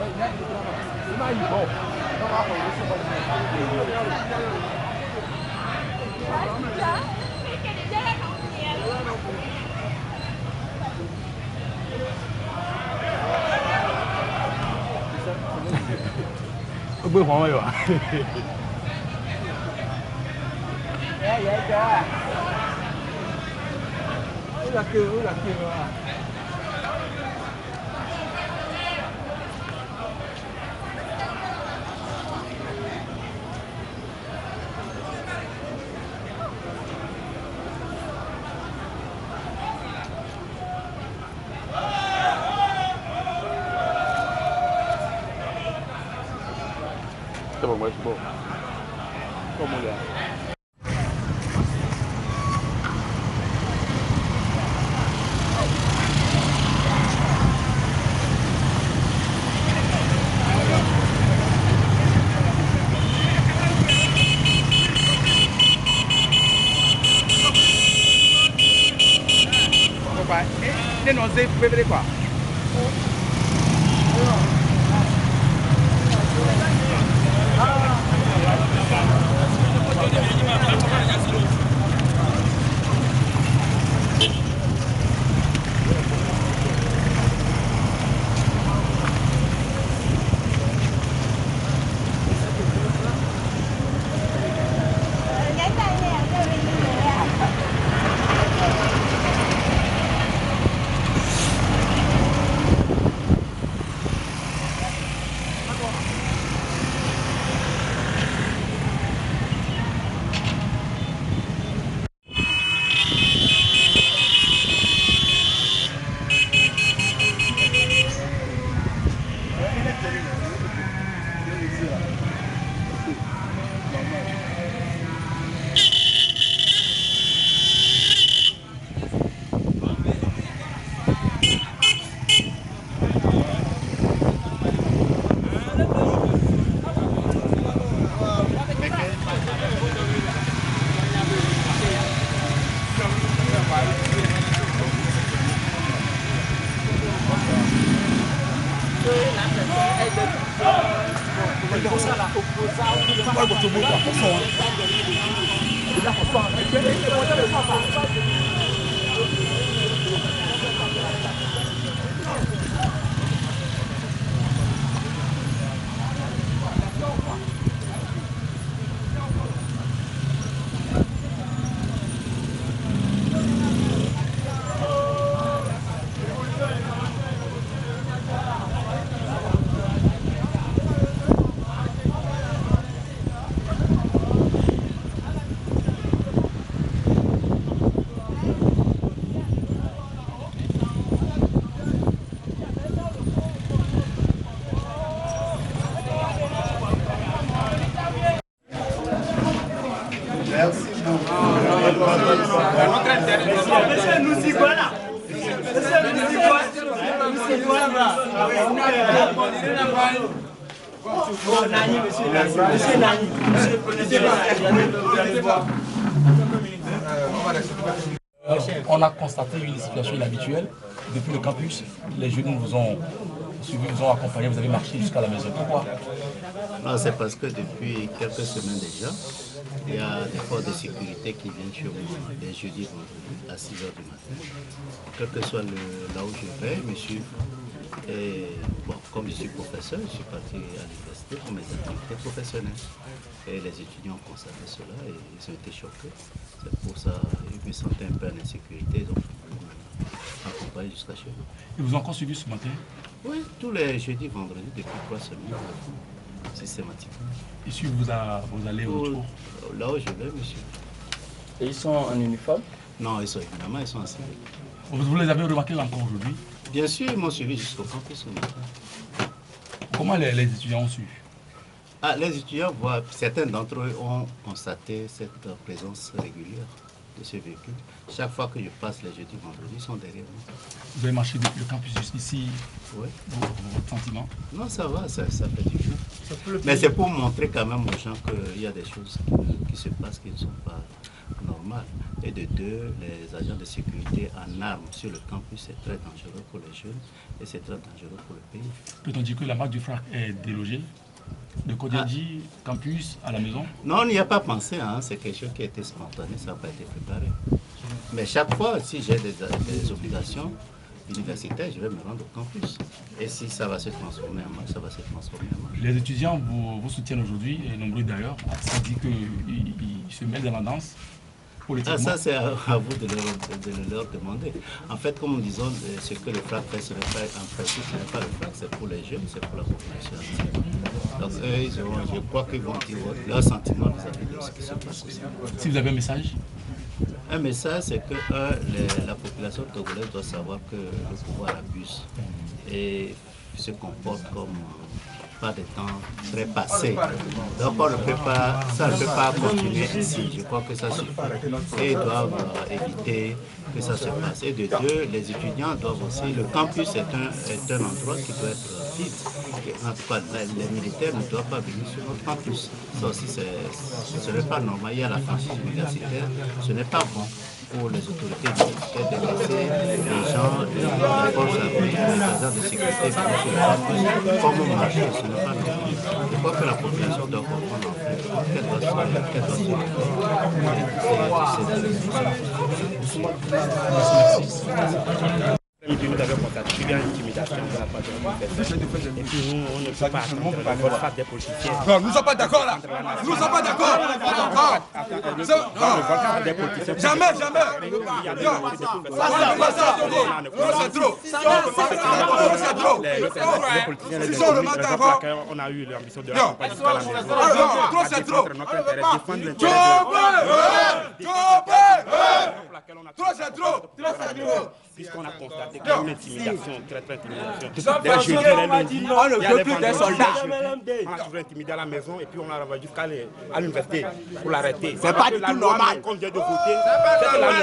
Bữa hoàng rồi à? Dạ vậy kìa. Là kêu à. C'est bon, moi c'est bon. Comme on l'a. Nên nó dây về quả. On a constaté une situation inhabituelle. Depuis le campus, les jeunes vous ont suivi, vous ont accompagné, vous avez marché jusqu'à la maison. Pourquoi? C'est parce que depuis quelques semaines déjà, il y a des forces de sécurité qui viennent chez moi les jeudis, vendredis à 6 h du matin. Quel que soit là où je vais, me suivre. Et bon, comme je suis professeur, je suis parti à l'université pour mes activités professionnelles. Et les étudiants ont constaté cela et ils ont été choqués. C'est pour ça qu'ils me sentaient un peu en insécurité, donc ils m'ont accompagné jusqu'à chez nous. Ils vous ont encore suivi ce matin? Oui, tous les jeudis, vendredis, depuis 3 semaines, systématiquement. Ici, vous allez au retour? Là où je vais, monsieur. Et ils sont en uniforme? Non, évidemment, ils sont en civil. Vous les avez remarqués encore aujourd'hui? Bien sûr, ils m'ont suivi jusqu'au campus ce matin. Comment les étudiants ont su? Les étudiants voient, certains d'entre eux ont constaté cette présence régulière de ce véhicule. Chaque fois que je passe les jeudis, vendredis, ils sont derrière moi. Vous avez marché depuis le campus jusqu'ici? Oui. Votre sentiment? Non, ça va, ça fait du bien. Mais c'est pour montrer quand même aux gens qu'il y a des choses qui se passent qui ne sont pas normales. normal. Et de deux, les agents de sécurité en armes sur le campus, c'est très dangereux pour les jeunes et c'est très dangereux pour le pays. Peut-on dire que la marque du FRAC est délogée de Kodjedji, campus, à la maison? Non, on n'y a pas pensé, hein. C'est quelque chose qui a été spontané, ça n'a pas été préparé. Mais chaque fois, si j'ai des obligations universitaires, je vais me rendre au campus. Et si ça va se transformer en marche, ça va se transformer en marche. Les étudiants vous soutiennent aujourd'hui, et nombreux d'ailleurs. Ça dit qu'ils se mêlent dans la danse. Ah, ça, c'est à vous de leur demander. En fait, comme nous disons, ce que le FRAC fait, ce n'est pas en principe, ce n'est pas le FRAC, c'est pour les jeunes, c'est pour la population. Donc, eux, je crois qu'ils vont dire leur sentiment vis-à-vis de ce qui se passe aussi. Si vous avez un message? Un message, c'est que la population togolaise doit savoir que le pouvoir abuse et se comporte comme pas des temps très passés. Donc on ne peut pas, ça ne peut pas continuer ici. Je crois que ça suffit. Et ils doivent éviter que ça se passe. Et de deux, les étudiants doivent aussi, le campus est un endroit qui doit être vide. En tout cas, les militaires ne doivent pas venir sur notre campus. Ça aussi, ce n'est pas normal. Il y a la franchise universitaire. Ce n'est pas bon pour les autorités militaires de laisser les gens, les forces armées, les agents de sécurité sur le campus comme marché. Ce n'est pas normal. Je crois que la population doit comprendre en fait qu'elle doit se Nous avons constaté qu'il y a une intimidation de la part de l'université. Et puis nous, on ne peut pas attendre la volface des politiciens. Non, nous ne sommes pas d'accord là. Nous ne sommes pas d'accord. Jamais, jamais. C'est trop. C'est trop. Les politiciens, les députés, on a eu l'ambition de l'accompagner jusqu'à la maison. Trop, c'est trop. Notre intérêt, défendre l'intérêt de Trop, c'est trop. Puisqu'on a constaté qu'il y a une intimidation, très intimidation. On ne veut plus des soldats. On a toujours intimidé à la maison et puis on a renvoyé jusqu'à l'université pour l'arrêter. C'est pas du tout normal. Qu'on vient de voter, c'est la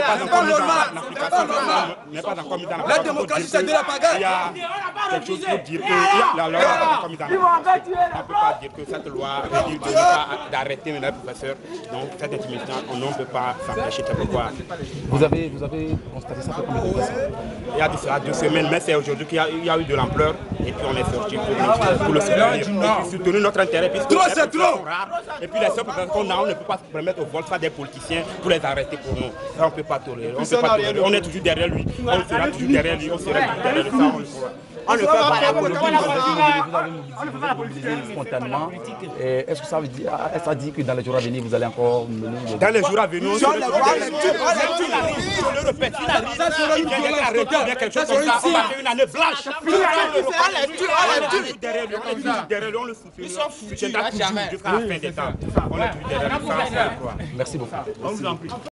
n'est pas encore mise dans La démocratie, c'est de la pagaille. Il y a quelque chose pour dire que la loi n'est pas encore mise dans la pagaille. On ne peut pas dire que cette loi veut dire d'arrêter les professeurs. Donc cette intimidation, on ne peut pas s'empêcher. C'est pourquoi. Vous avez constaté ça combien de temps? Il y a 2 semaines, mais c'est aujourd'hui qu'il y a eu de l'ampleur et puis on est sorti pour le soutenir notre intérêt. Trop, c'est trop. Et puis les seuls problèmes qu'on a, on ne peut pas se permettre au vol ça des politiciens pour les arrêter pour nous. Ça, on ne peut pas tolérer. On est toujours derrière lui. On sera toujours derrière lui. On sera toujours derrière lui. On ne peut pas la politique. Vous avez mobilisé spontanément. Est-ce que ça veut dire, ça dit que dans les jours à venir, vous allez encore mener dans les jours à venir, on le répète, il vient d'arrêter quelque chose comme ça, on va faire une année blanche. Derrière lui, on le soutient. Jusqu'à la fin des temps. On est toujours derrière lui. Merci beaucoup.